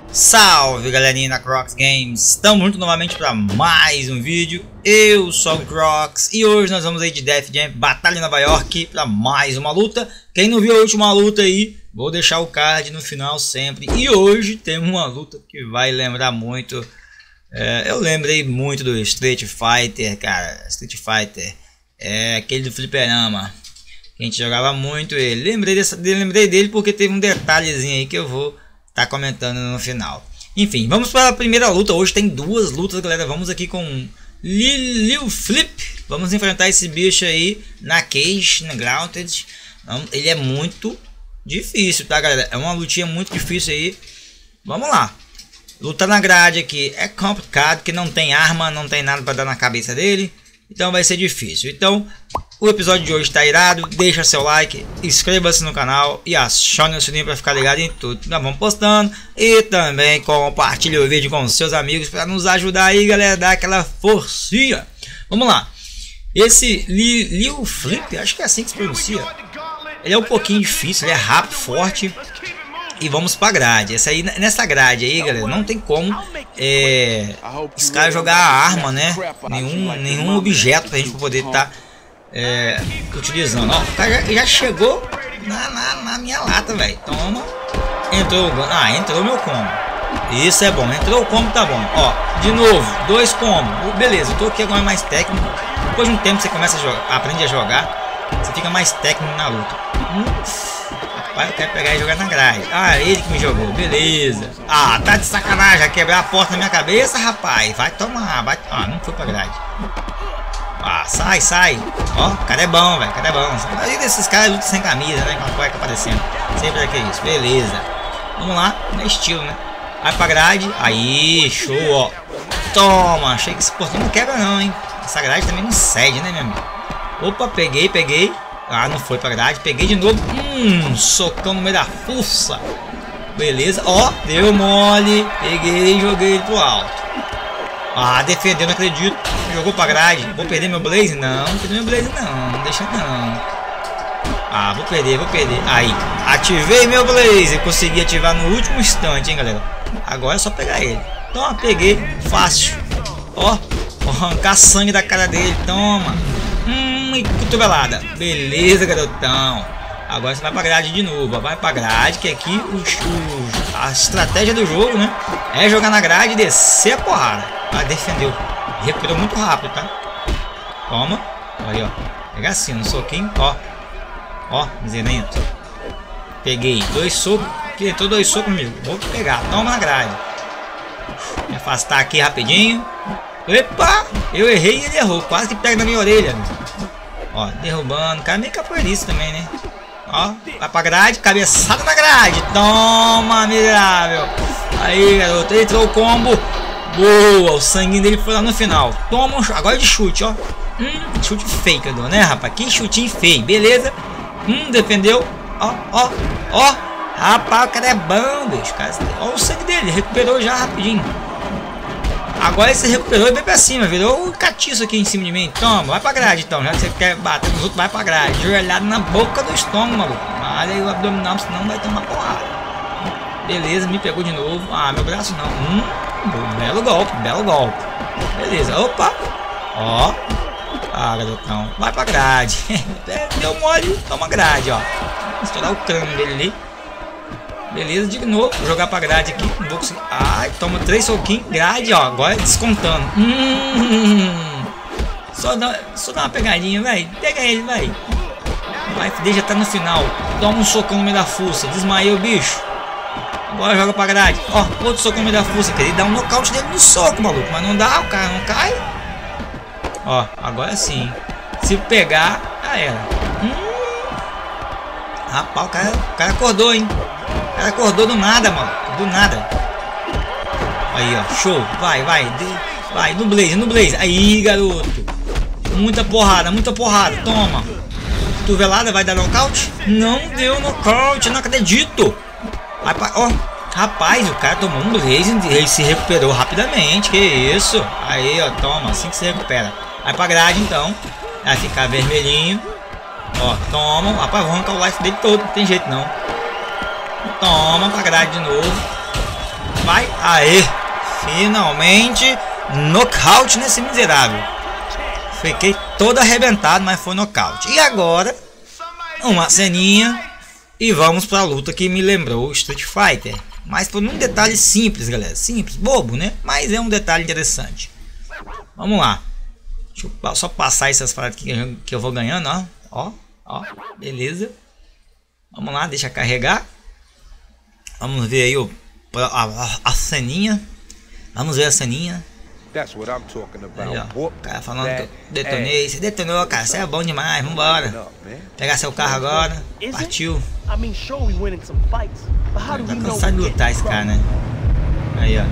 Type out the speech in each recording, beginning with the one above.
Salve galerinha da Crocs Games, estamos juntos novamente para mais um vídeo. Eu sou o Crocs e hoje nós vamos aí de Def Jam Batalha em Nova York para mais uma luta. Quem não viu a última luta aí, vou deixar o card no final sempre. E hoje tem uma luta que vai lembrar muito, eu lembrei muito do Street Fighter, cara. Street Fighter é aquele do fliperama, que a gente jogava muito ele. Lembrei dele porque teve um detalhezinho aí que eu vou tá comentando no final. Enfim, vamos para a primeira luta. Hoje tem duas lutas, galera. Vamos aqui com Lil Flip. Vamos enfrentar esse bicho aí na Cage, na Grounded. Ele é muito difícil, tá, galera? É uma lutinha muito difícil aí. Vamos lá. Luta na grade aqui é complicado, que não tem arma, não tem nada para dar na cabeça dele. Então vai ser difícil. Então o episódio de hoje está irado. Deixa seu like, inscreva-se no canal e acione o sininho para ficar ligado em tudo que nós vamos postando. E também compartilhe o vídeo com seus amigos para nos ajudar aí, galera, dar aquela forcinha. Vamos lá. Esse Lil Flip, acho que é assim que se pronuncia. Ele é um pouquinho difícil, ele é rápido, forte. E vamos pra grade. Nessa grade aí, galera, não tem como os caras jogar a arma, né? Nenhum objeto pra gente poder estar utilizando. Ó, o cara já chegou na minha lata, velho. Toma. Entrou o meu combo. Isso é bom. Entrou o combo, tá bom. Ó, de novo, 2 combos. Beleza, eu tô aqui agora mais técnico. Depois de um tempo você começa a jogar, aprende a jogar, você fica mais técnico na luta. Eu quero pegar e jogar na grade. Ah, ele que me jogou, beleza. Ah, tá de sacanagem, vai quebrar a porta na minha cabeça, rapaz. Vai tomar, vai. Ah, não foi pra grade. Ah, sai. Ó, o cara é bom, velho, o cara é bom. A maioria desses caras lutam sem camisa, né, com a cueca aparecendo. Sempre é que isso, beleza. Vamos lá, é estilo, né. Vai pra grade, aí, show, ó. Toma, achei que esse portão não quebra não, hein. Essa grade também não cede, né, meu amigo. Opa, peguei. Ah, não foi pra grade. Peguei de novo. Socão no meio da fuça. Beleza. Ó, deu mole. Peguei e joguei ele pro alto. Ah, defendeu, não acredito. Jogou pra grade. Vou perder meu Blaze? Não perder meu Blaze não. Não deixa não. Ah, vou perder. Aí, ativei meu Blaze. Consegui ativar no último instante, hein, galera. Agora é só pegar ele. Toma, peguei. Fácil. Ó, vou arrancar sangue da cara dele. Toma. E cotovelada. Beleza, garotão. Agora você vai pra grade de novo. Vai pra grade, que aqui a estratégia do jogo, né, é jogar na grade e descer a porrada. Ah, defendeu. Recuperou muito rápido, tá? Toma. Aí, ó. Pega assim, um soquinho. Ó, miserento. Peguei 2 socos. Que entrou 2 socos comigo. Vou pegar. Toma na grade. Me afastar aqui rapidinho. Epa! Eu errei e ele errou. Quase que pega na minha orelha. Ó, derrubando. O cara é meio capoeirista também, né? Ó, vai pra grade. Cabeçada na grade. Toma, miserável. Aí, garoto. Ele entrou o combo. Boa. O sanguinho dele foi lá no final. Toma um chute. Agora de chute, ó. Chute fake, né, rapaz? Que chutinho feio. Beleza. Defendeu. Ó. Rapaz, o cara é bom, bicho. Ó o sangue dele. Recuperou já rapidinho. Agora ele se recuperou e veio pra cima, virou um catiço aqui em cima de mim. Toma, vai pra grade então. Já que você quer bater nos outros, vai pra grade. Joelhado na boca do estômago, maluco. Olha aí o abdominal, senão vai tomar porrada. Beleza, me pegou de novo. Ah, meu braço não. Belo golpe. Beleza, opa. Ó. Ah, garotão. Vai pra grade. Deu mole, toma grade, ó. Vou estourar o crânio dele ali. Beleza, de novo, vou jogar pra grade aqui. Não vou conseguir. Ai, toma 3 soquinhos. Grade, ó. Agora descontando. Só dá uma pegadinha, velho. Pega ele, velho. O life dele já tá no final. Toma um socão no meio da fuça. Desmaiou o bicho. Agora joga pra grade. Ó, outro socão no meio da fuça. Queria dar um nocaute dele no soco, maluco. Mas não dá, o cara não cai. Ó, agora sim. Se pegar, já era. Rapaz, o cara acordou, hein. O cara acordou do nada, mano. Do nada. Aí, ó. Show. Vai. No Blaze. Aí, garoto. Muita porrada. Toma. Cotovelada. Vai dar nocaute? Não deu nocaute. Não acredito. Ó. Rapaz, o cara tomou um Blaze. Ele se recuperou rapidamente. Que isso? Aí, ó. Toma. Assim que se recupera. Vai pra grade, então. Vai ficar vermelhinho. Ó. Toma. Rapaz, vou arrancar o life dele todo. Não tem jeito, não. Toma pra grade de novo. vai. Aê! Finalmente, nocaute nesse miserável. Fiquei todo arrebentado, mas foi nocaute. E agora, uma ceninha. E vamos pra luta que me lembrou Street Fighter. Mas por um detalhe simples, galera. Simples, bobo, né? Mas é um detalhe interessante. Vamos lá. Deixa eu só passar essas paradas aqui que eu vou ganhando, ó. Ó, ó. Beleza. Vamos lá, deixa carregar. Vamos ver aí a ceninha. Vamos ver a ceninha. Aí, ó, o cara falando que eu detonei. Você detonou, cara. Você é bom demais. Vambora. Pegar seu carro agora. Partiu. Tá cansado de lutar esse cara, né? Aí, ó.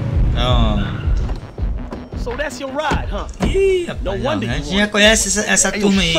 Ih, rapaz, a gente já conhece essa turma aí.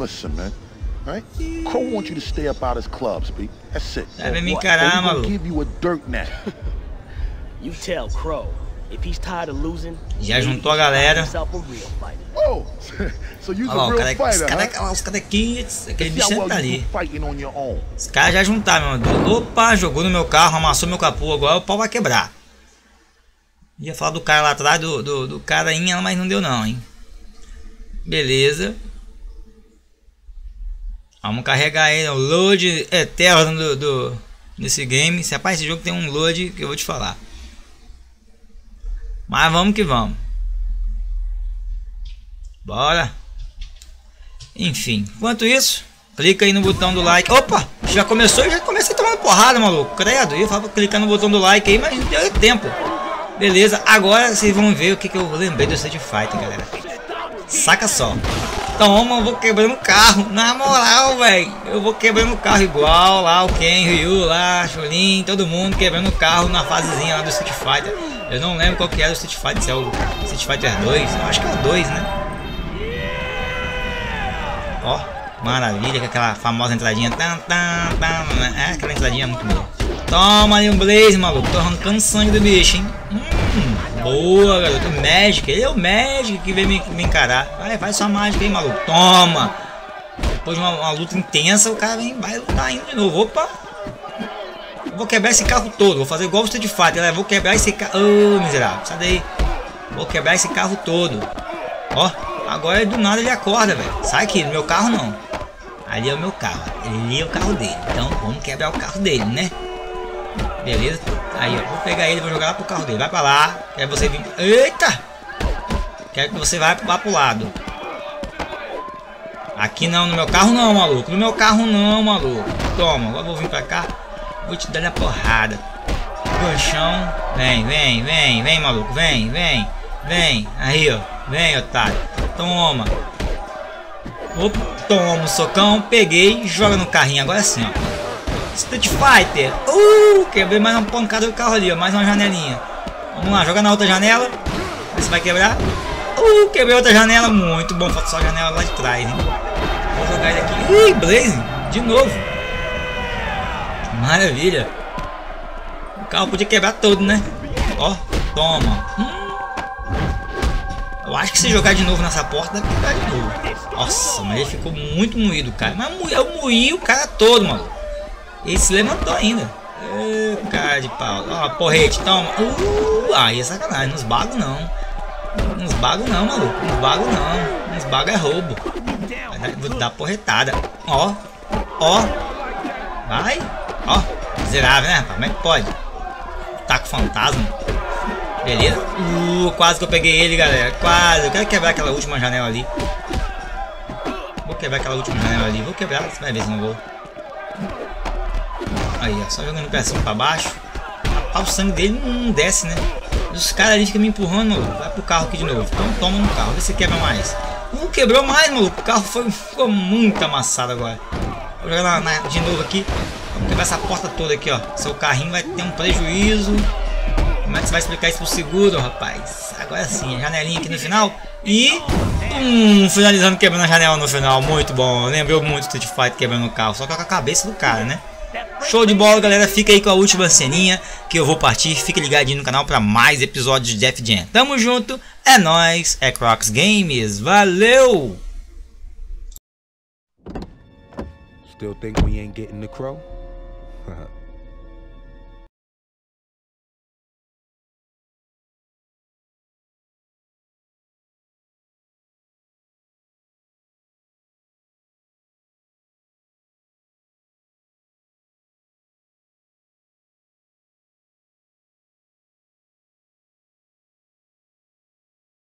Deve me encarar, maluco. Já juntou a galera. Olha lá, os carequinhos. Aquele bicho tá ali. Os caras já juntaram, meu. Opa, jogou no meu carro, amassou meu capô. Agora o pau vai quebrar. Ia falar do cara lá atrás, do carainha, mas não deu não, hein. Beleza. Vamos carregar aí o load eterno desse game. Rapaz, esse jogo tem um load que eu vou te falar. Mas vamos que vamos. Bora. Enfim, enquanto isso, clica aí no botão do like. Opa, já começou e já comecei tomando porrada, maluco. Credo, eu falo clicar no botão do like aí, mas não deu tempo. Beleza, agora vocês vão ver o que eu lembrei do Street Fighter, galera. Saca só. Toma, eu vou quebrando o carro. Na moral, velho. Eu vou quebrando o carro igual lá o Ken, Ryu, lá, Chulin, todo mundo quebrando o carro na fasezinha lá do Street Fighter. Eu não lembro qual que era o Street Fighter, se é o Street Fighter 2. Eu acho que é o 2, né? Ó, maravilha, com aquela famosa entradinha. É, aquela entradinha muito boa. Toma ali um Blaze, maluco. Tô arrancando sangue do bicho, hein? Boa, garoto. O Magic, ele é o Magic que veio me encarar. Vai sua mágica aí, maluco. Toma! Depois de uma luta intensa, o cara vai lutar ainda de novo. Opa! Eu vou quebrar esse carro todo. Vou fazer igual o Street Fighter. Né? Vou quebrar esse carro. Ô, miserável. Sai daí. Vou quebrar esse carro todo. Ó, agora do nada ele acorda, velho. Sai aqui, no meu carro não. Ali é o meu carro. Ali é o carro dele. Então vamos quebrar o carro dele, né? Beleza? Aí, ó. Vou pegar ele e vou jogar lá pro carro dele. Vai pra lá. Quero você vir. Eita! Quero que você vá pro lado. Aqui não, no meu carro não, maluco. No meu carro não, maluco. Toma, agora vou vir pra cá. Vou te dar a porrada. Ganchão. Vem, maluco. Vem. Aí, ó. Vem, otário. Toma. Opa, toma um socão. Peguei e joga no carrinho. Agora sim, ó. Street Fighter. Quebrei mais uma pancada do carro ali, ó. Mais uma janelinha. Vamos lá, joga na outra janela. Vê se vai quebrar. Quebrei outra janela. Muito bom, falta só a janela lá de trás, hein? Vou jogar ele aqui. Ih, Blaze, de novo. Maravilha. O carro podia quebrar todo, né? Ó, toma. Eu acho que se jogar de novo nessa porta, deve quebrar de novo. Nossa, mas ele ficou muito moído, cara. Mas eu moí o cara todo, mano. Ele se levantou ainda. Cara de pau. Ó, porrete, toma. Aí é sacanagem. Nos bagos não. Nos bagos não, maluco. Nos bagos não. Nos bagos é roubo. Vou dar porretada. Ó. Vai. Ó. Miserável, né, rapaz? Como é que pode? Tá com fantasma. Beleza. Quase que eu peguei ele, galera. Quase. Eu quero quebrar aquela última janela ali. Vou quebrar aquela última janela ali. Vou quebrar. Você vai ver se não vou. Aí, ó, só jogando pra cima pra baixo. O sangue dele não desce, né? Os caras ali ficam me empurrando, maluco. Vai pro carro aqui de novo. Então toma no carro, vê se quebra mais. Quebrou mais, maluco. O carro ficou muito amassado agora. Vou jogar de novo aqui. Vamos quebrar essa porta toda aqui, ó. Seu carrinho vai ter um prejuízo. Como é que você vai explicar isso pro seguro, rapaz? Agora sim, a janelinha aqui no final. E... finalizando, quebrando a janela no final. Muito bom. Lembrou muito do Street Fighter quebrando o carro. Só que com a cabeça do cara, né? Show de bola, galera. Fica aí com a última ceninha que eu vou partir. Fique ligadinho no canal para mais episódios de Def Jam. Tamo junto. É nóis. É Crocs Games. Valeu! Still think we ain't getting the crow?